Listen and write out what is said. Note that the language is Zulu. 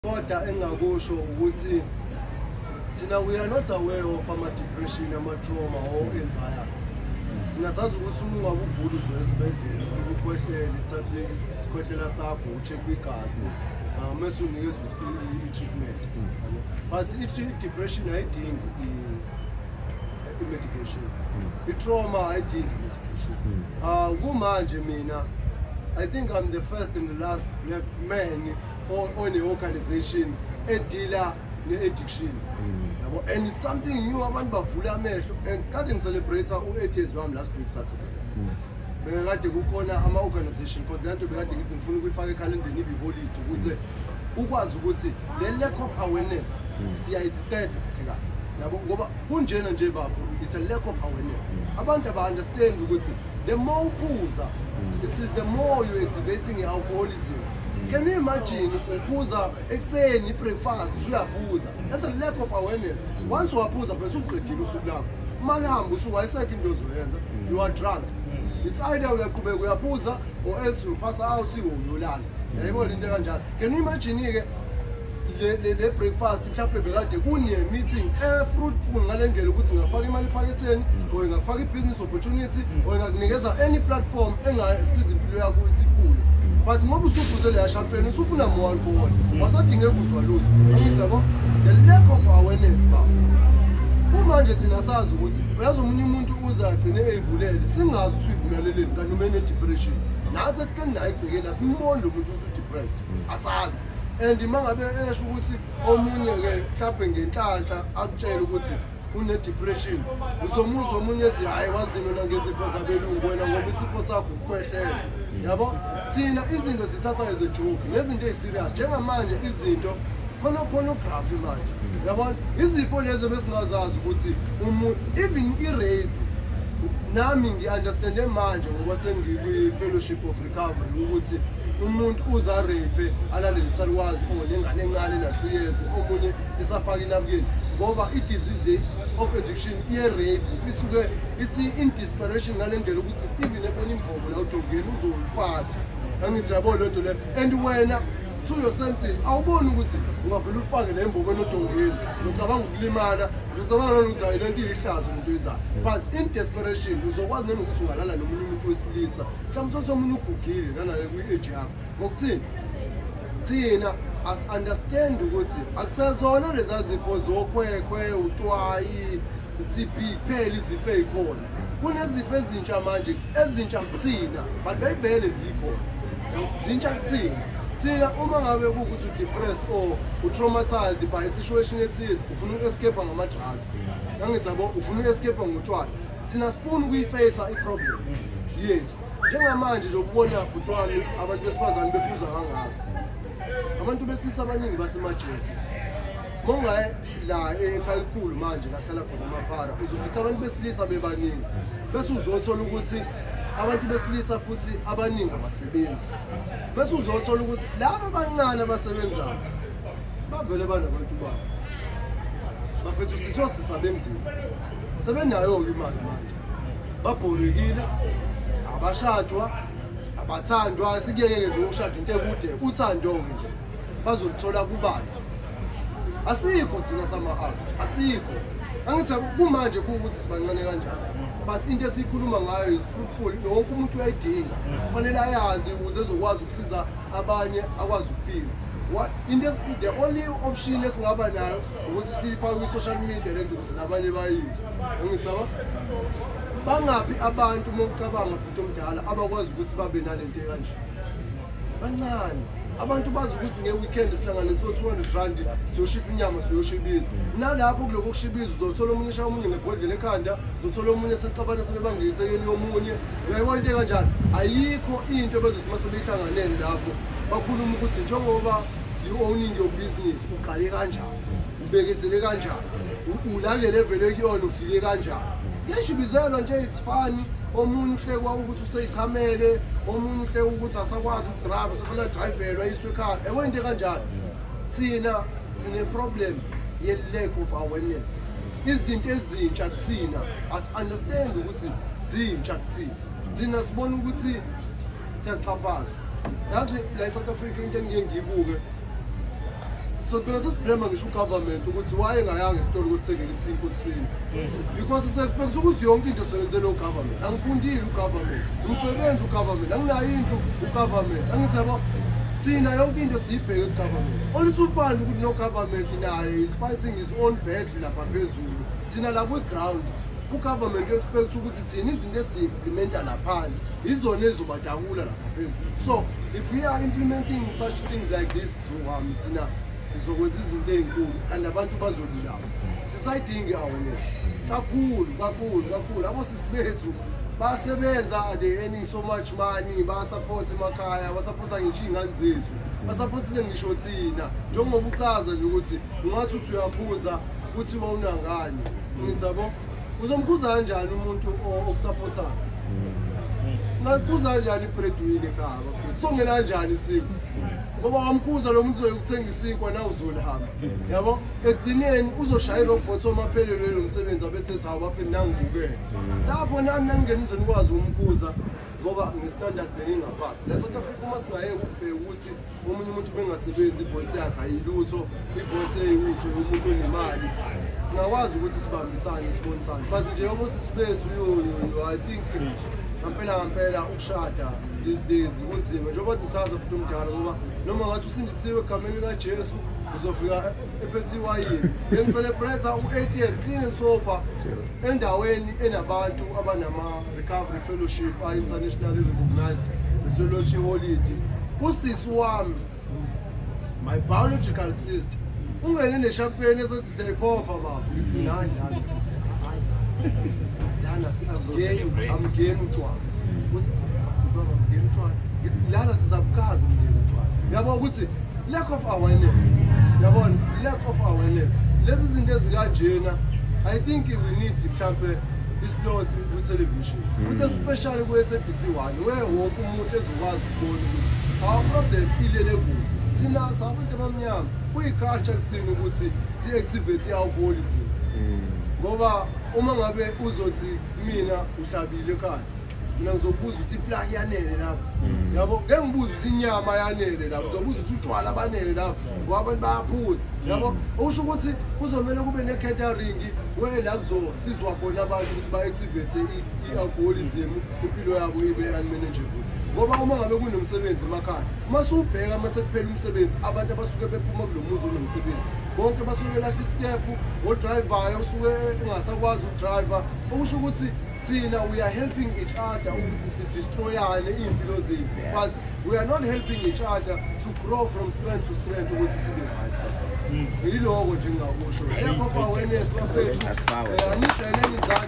Kodwa engakusho ukuthi thina we are not aware of ama-depression, ama-trauma or anxiety. Thina sazi ukuthi uma ungabe ugula uzwe esibhedlela ukhwehlele uthathwe isikhwehlela sakho ucheck-we igazi mase unikezwe i-treatment. But i-depression ayidingi i-medication. I-trauma ayidingi i-medication. Kumanje mina I think I'm the first and the last man on the organization dealer ne-addiction. And it's something new abantu bavula amehlo and kade ngicelebrate u-8 years wami last week Saturday. Bekade kukhona ama-organization because le nto bekade ngithi ngifuna ukuyifaka ekhalendeni ibe iholide ukuze ukwazi ukuthi le lack of awareness siyayiteta kahle yabo ngoba kunjena nje bafo it's a lack of awareness. Abantu aba-understand ukuthi the more uphuza it is the more you're activating alcoholism. Can you imagine uphuza ekuseni breakfast uyaphuza? That's a lack of awareness. Once waphuza bese uqedile usuku lakho. Uma lihamba usuku ayisekho into ozoyenza. You are drunk. It's either uyaqhubeka uyaphuza or else you pass out uyolala. Yayibona into kanjalo. Can you imagine ke le breakfast mhlawumbe bekade kune meeting fruitful ngalendlela ukuthi ngafaka imali ephaketheni or ngafaka i-business opportunity or ngakunikeza any platform engasiza impilo yakho ukuthi ikhule. But ngoba usuphuze le champagne usufuna more alcohol wasadinge ukuzwa lutho angithi yabo the lack of awareness ba kumanje thina sazi ukuthi uyazi umunye umuntu uza agcine eyibulele singazi ukuthi uyibuleleleni kanti uma ene-depression nathi esikeni la igcekela simbone lo muntu ukuthi depressed asazi. And mangabe esho ukuthi omunye ke mhlawumbe ngenhlanhla akutshela ukuthi une-depression uzomuzwa omunye ethi hayi wazini wena ngezifo zabelungu wena ngoba isifo sakho ukukhwehlela yabo. Thina izinto sithatha as a joke nezinto eziserious njengamanje izinto pornography manje yabona izifo lezo besingazazi ukuthi umuntu even i-rape nami ngi-understande manje ngoba sengikwi-fellowship of recovery ukuthi umuntu uza rape alalelisaliwazi onengane encane na2 years omunye isafaka inabukeni ngoba i-disease of addiction ye-rape isuke isi-in-desperation ngale ndlela ukuthi even ebona imbobo la udongeni uzolifata angithi yabo loo nto leyo and wena to your senses awuboni ukuthi ungavele ufake le mbobo enodongeni uzocabanga ukulimala uzocabanga nokuthi hayi le nto ilihlazo umuntu yenzayo but in desperation uzokwazi nanokuthi ungalala nomunye umuntu wesilisa mhlawumbe sokuthi omunye ugugile nanaye kwi-age yakho ngokuthini thina as-understand ukuthi akusezona leza zifo zokhwekhwe utwayi i-TB kuphela izifo ey'khona kunezifo ezintsha manje ezintsha kuthina but beyivele zikhona zintsha kuthina. Thina uma ngabe kukuthi u-depressed or u-traumatized by a situation ethize ufuna uku-escape ngama-drugs angithi yabo ufuna uku-escape ngotshwala thina sifuna ukuyifeyisa i-problem yethu. Njengamanje nje ukubona butwani abantu besifazane bephuza kangaka abantu besilisa abaningi basemajeti mongaye la ekhalikhulu manje lahlala khona amaphara uzofica abantu besilisa bebaningi bese uzothola ukuthi abantu besilisa futhi abaningi abasebenzi bese uzothola ukuthi laba abancane abasebenzayo bavele banabantu babo bafethu sithiwa sisabenzile sebenayo-ke imali manje babhorekile abashadwa abathandwa sikuyeke nje ukushada into ekude uthando-ke nje bazolithola kubani asikho thina sama-apps asikho angithi kumanje kuwukuthi sibancane kanjani but into esiyikhuluma ngayo is fruitful wonke umuntu uyayidinga kufanele ayazi ukuze ezokwazi ukusiza abanye akwazi ukuphila. The only option esingaba nayo ukuthi siyifake kwi-social media le nto ukuze nabanye bayizwe angithi yabo bangaphi abantu uma ucabanga umuntu omdala abakwazi ukuthi babe nalento kanje bancane. Abantu bazi ukuthi nge-weekend sihlanganise so-200 siyoshisa inyama siyoshibisa nalapho kuloko kushibiza uzothola omunye eshawa omunye ngebhodlela ekhanda uzothola omunye secabana sebebangeyithekeni yomunye uyayibona into kanjani. Ayikho into bezothi uma sebeyihlanganele lapho bakhuluma ukuthi njengoba you-owning your business uqale kanjani ubekezele kanjani ulale level ekuyona ufike kanjani yashibizelwa nje it's funny. Omunye ukuthi useyichamele omunye ukuthi asakwazi ukudrive sefuna drivelwa iswe ekhaya yabo into kanjalo. Thina sine problem ye lack of awareness. Izinto ezintsha kuthina as-understand ukuthi zintsha kuthina thina sibona ukuthi siyachaphaza yazi la eSouth Africa into engiye ngiyibuke So sesiblema ngisho ugovernment ukuthi wayengayanga isitolo ukuthengela isinkwa ekuseni. Because sesiexpect ukuthi yonke into seyenzele ugovernment. Angifundile ugovernment. Umsebenzi ugovernment. Anginayo into ugovernment. Angithi yabo thina yonke into siyibheke kugovernment. Only sufana ukuthi no government naye is fighting his own battle lapha phezulu. Thina la ku-ground ugovernment expect ukuthi thina izinto esiyimplementa laphansi izona ezobadakula lapha phezulu. So if we are implementing such things like this program thina sizokwenza izinto ezinkulu and abantu bazolulama. Sisayidinga awareness kakhulu abo sisibethu basebenza, they earning so much money, basupport emakhaya, basupporta ngisho ingane zethu, basupportile ngisho thina njengoba uchaza nje ukuthi ungathi uthi uyaphuza uthi wawuna ngani. Ngithi yabo uzomkhuza kanjani umuntu okusupportayo? Ngakhuza kanjani ibreadwinner ekhaya? Songena kanjani isiko? Ngoba wamkhuza lo muntu uzokuthenga isinkwa na uzolahamba. Yabo ekugcineni uzoshaya lo bottom aphelele lo msebenzi abesethi awubafeni nangibukele. Lapho nani nangenize nikwazi umkhuza ngoba ngestandard beningaphathi. La South Africa uma singaye ukuthi omunye umuntu bengasebenzi ivoice yakhe ayilutho, ivoice eyutho umuntu onemali. Singakwazi ukuthi sibambisane sibonisane. Base nje yabo sisibethu I think ngampela ukushada these days kunzima njengoba ngithaza futhi umdala ngoba noma ngathi usindisiwe egameni kaJesu uzofika ephethe iwayini engicelebrate u-8 years clean and sober endaweni enabantu abanama recovery fellowship internationally recognized besology holiday. Usisi wami my biological sister ungene ne-champagne esethi siyayiphopha baba ngithi mina hayi amgeni utshwala lana sizabukazi umndeni utshwala. Yabo ukuthi lack of awareness, yabona lack of awareness lezi zinto ezikajena I think we need mhlambe isplot ku-television futhi especially ku-SABC1 where wonke umuntu ezokwazi ukubona ukuthi our problem ilele kude thina sabantu abamnyama kuyiculture kuthina ukuthi si-activate i-alcoholism. Ngoba uma ngabe uzothi mina uhlabile ekhaya mina ngizobuza ukuthi iplaki yanele lapho. Yabo ngeke ngibuze ukuthi inyama yanele lapho, uzobuza ukuthi utshwala abanele lapho ngoba abantu bayaphuza. Yabo usho ukuthi kuzomela kube ne-catering where la kuzosizwa khona abantu ukuthi ba-activate i-alcoholism impilo yabo ibe unmanageable. Ngoba uma ngabe kunomsebenzi emakhaya masubheka masekuphela umsebenzi abantu abasuke bephuma kulo muzi onomsebenzi bonke basuke belahla istep odriver usuke engasakwazi udriver okusho ukuthi thina we are helping each other ukuthi sidestroyane impilo zethu but we are not helping each other to grow from strength to strength ukuthi sibe right. Yiloko nje ngakusho lack of awareness bafethu anishayeleni